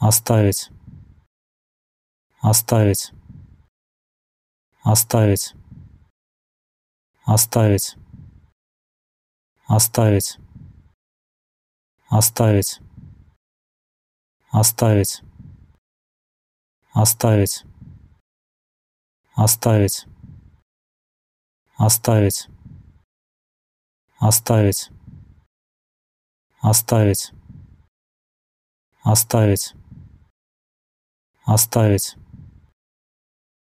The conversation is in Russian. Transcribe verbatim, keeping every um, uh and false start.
оставить, оставить, оставить, оставить, оставить, оставить, оставить, оставить, оставить, оставить, оставить, оставить, оставить, оставить,